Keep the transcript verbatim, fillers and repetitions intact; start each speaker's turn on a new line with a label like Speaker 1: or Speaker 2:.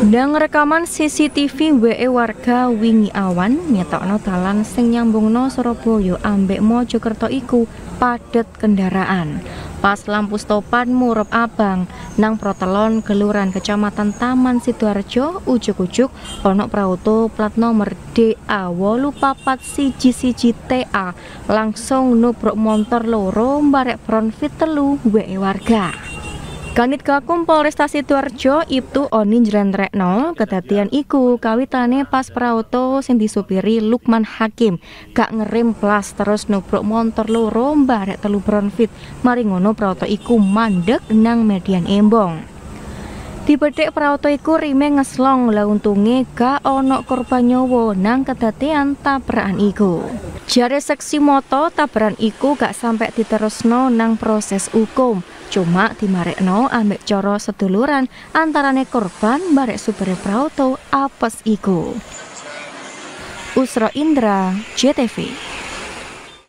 Speaker 1: Ndang rekaman C C T V W E warga wingi awan ngetokno dalan sing nyambungno Surabaya ambek Mojokerto iku padet kendaraan. Pas lampu stopan murup abang nang Protelon Geluran Kecamatan Taman Sidoarjo ujuk-ujuk ono prauto plat nomor D A wolu papat siji siji T A langsung nubruk montor loro mbarek Bronfit telu W E warga. Kanit Gakum Polresta Sidoarjo Ibtu Oni njlentrekno kedadian iku kawitane pas prauto sing disupiri Lukman Hakim gak ngerem blas terus nubruk montor loro mbarek telu Bronfit. Mari ngono prauto iku mandek nang median Embong. Dibedhek prauto iku rime ngeslong lah untunge gak ono korban nyawa nang kedadian tabrakan iku. Jare seksi moto tabrakan iku gak sampai diterusno nang proses hukum. Cuma dimarekno ambek cara seduluran antarane korban barek supere prauto apes iku. Usra Indra, J T V.